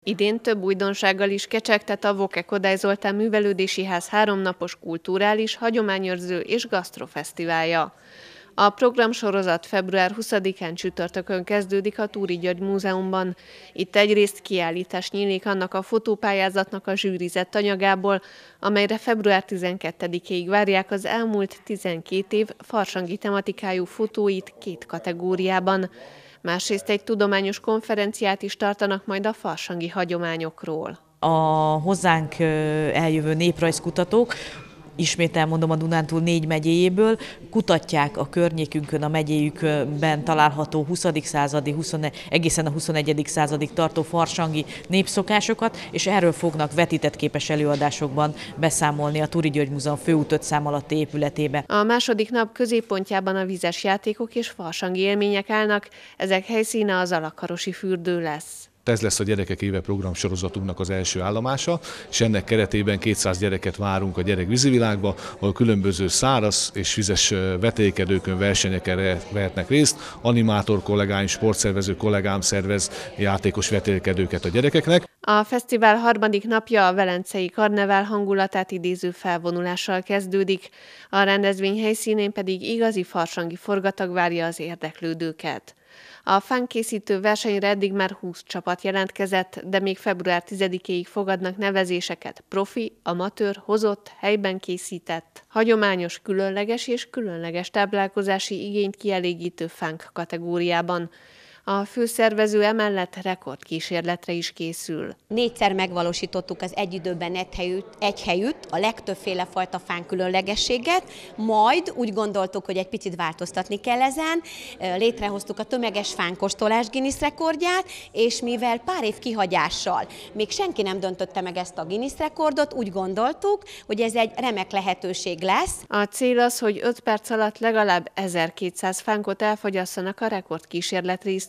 Idén több újdonsággal is kecsegtet a Voke Kodály Zoltán Művelődési Ház 3 napos kulturális, hagyományőrző és gasztrofesztiválja. A programsorozat február 20-án csütörtökön kezdődik a Túri György Múzeumban. Itt egyrészt kiállítás nyílik annak a fotópályázatnak a zsűrizett anyagából, amelyre február 12-ig várják az elmúlt 12 év farsangi tematikájú fotóit 2 kategóriában. Másrészt egy tudományos konferenciát is tartanak majd a farsangi hagyományokról. A hozzánk eljövő néprajzkutatók, ismét elmondom, a Dunántúl 4 megyéjéből kutatják a környékünkön, a megyéjükben található 20. századi, egészen a 21. századig tartó farsangi népszokásokat, és erről fognak vetített képes előadásokban beszámolni a Túri György Múzeum főút 5 szám alatti épületébe. A második nap középpontjában a vízes játékok és farsangi élmények állnak, ezek helyszíne az Alagkarosi fürdő lesz. Ez lesz a Gyerekek Éve programsorozatunknak az első állomása, és ennek keretében 200 gyereket várunk a gyerek vízivilágba, ahol különböző száraz és vizes vetélkedőkön, versenyeken vehetnek részt. Animátor kollégáim, sportszervező kollégám szervez játékos vetélkedőket a gyerekeknek. A fesztivál harmadik napja a velencei karnevál hangulatát idéző felvonulással kezdődik, a rendezvény helyszínén pedig igazi farsangi forgatag várja az érdeklődőket. A fánkészítő versenyre eddig már 20 csapat jelentkezett, de még február 10-ig fogadnak nevezéseket profi, amatőr, hozott, helyben készített, hagyományos, különleges és különleges táplálkozási igényt kielégítő fánk kategóriában. A főszervező emellett rekordkísérletre is készül. 4-szer megvalósítottuk az egy időben egy helyütt a legtöbbféle fajta fán különlegességet, majd úgy gondoltuk, hogy egy picit változtatni kell ezen, létrehoztuk a tömeges fánkóstolás Guinness rekordját, és mivel pár év kihagyással még senki nem döntötte meg ezt a Guinness rekordot, úgy gondoltuk, hogy ez egy remek lehetőség lesz. A cél az, hogy 5 perc alatt legalább 1200 fánkot elfogyasszanak a rekordkísérlet résztvevői.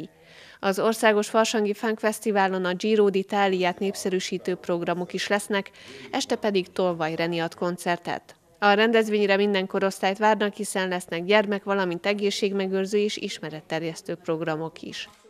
Az Országos Farsangi Fánkfesztiválon a Giro d'Italiát népszerűsítő programok is lesznek, este pedig Tolvaj ad koncertet. A rendezvényre minden korosztályt várnak, hiszen lesznek gyermek, valamint egészségmegőrző és ismeretterjesztő programok is.